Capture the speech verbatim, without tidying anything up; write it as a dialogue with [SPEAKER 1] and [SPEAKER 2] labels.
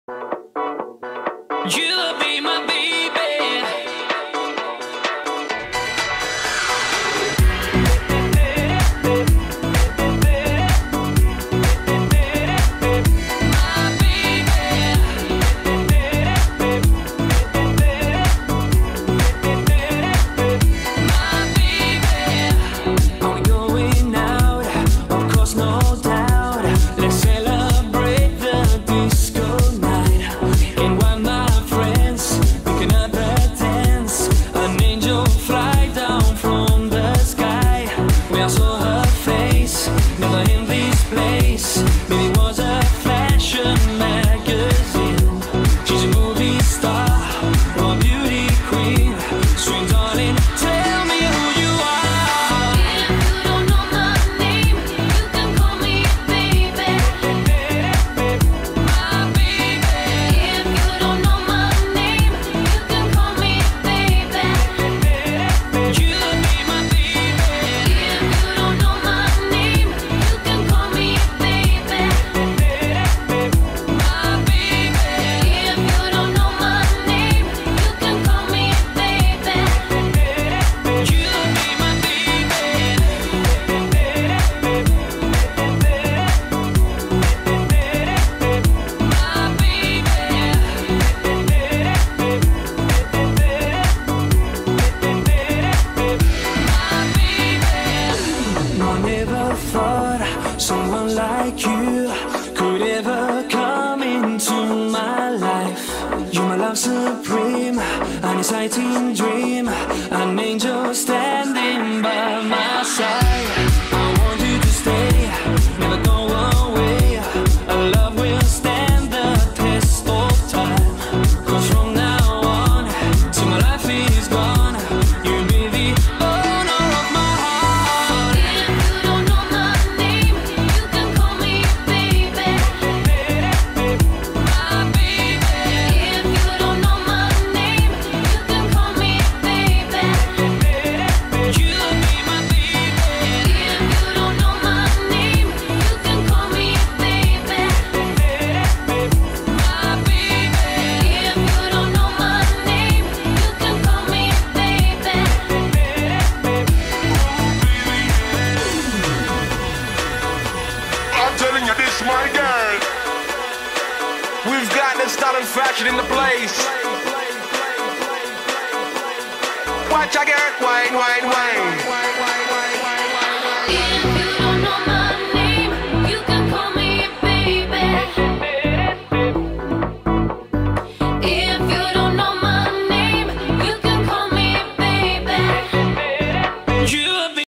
[SPEAKER 1] You'll be my baby. Someone like you could ever come into my life. You're my love supreme, an exciting dream, an angel standing by my side. I want you to stay, never go away. Our love will stand the test of time. 'Cause from now on, till my life is gone, you'll be the owner of my heart.
[SPEAKER 2] If you don't know my name, you can call me baby. My baby. If you don't know my name, you can call me baby.
[SPEAKER 1] You'll be my baby.
[SPEAKER 2] If you don't know my name, you can call me baby. My baby. If you don't know my name, you can call me baby.
[SPEAKER 3] I'm telling you this, my girl. We've got the style and fashion in the place. Watch a girl, wine, wine, wine.